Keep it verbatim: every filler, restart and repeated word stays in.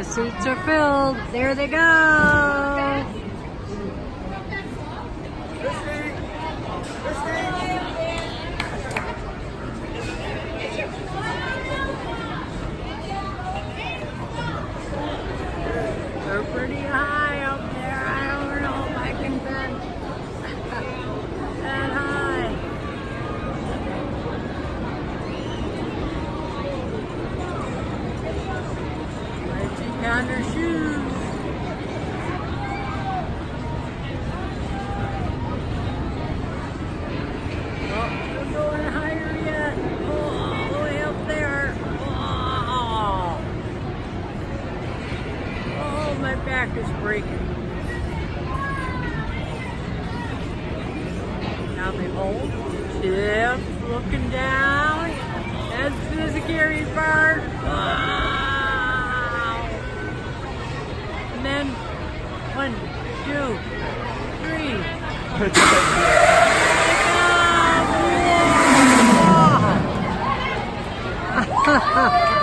The seats are filled. There they go. They're pretty high up there. I don't know if I can bend that high. Let's take down her shoes. Oh, we're going higher yet. Oh, all the way up there. Oh, oh my back is breaking. Now behold, Tips looking down. That's the scary part. Wow. And then one, two, three. Oh, wow.